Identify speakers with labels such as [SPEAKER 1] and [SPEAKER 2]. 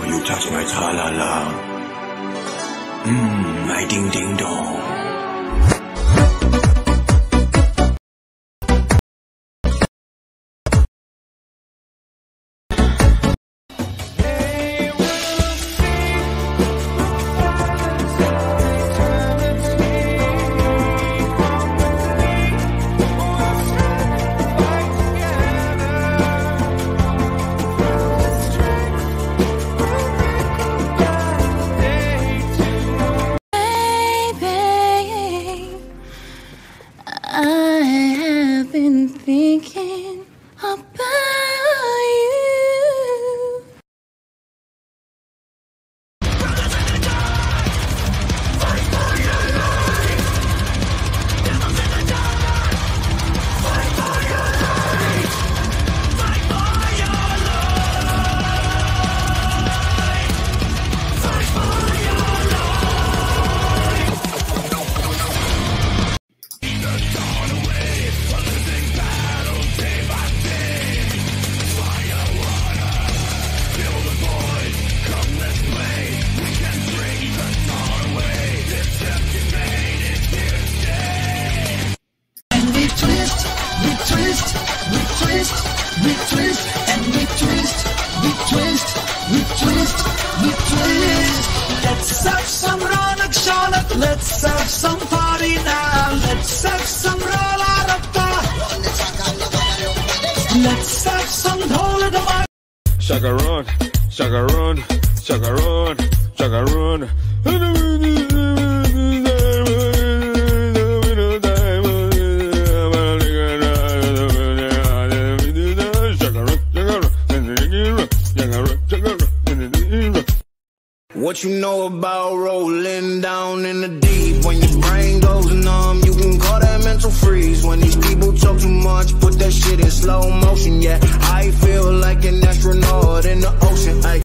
[SPEAKER 1] you touch my tra-la-la. My ding-ding-dong.
[SPEAKER 2] I have been thinking about you.
[SPEAKER 3] Let's have some ronak shanak, let's have some party now. Let's have some rola-rapa. Let's have some dhola-dama.
[SPEAKER 4] Shakaron, shakaron, shakaron, shakaron.
[SPEAKER 5] What you know about rolling down in the deep? When your brain goes numb, you can call that mental freeze. When these people talk too much, put that shit in slow motion. Yeah, I feel like an astronaut in the ocean.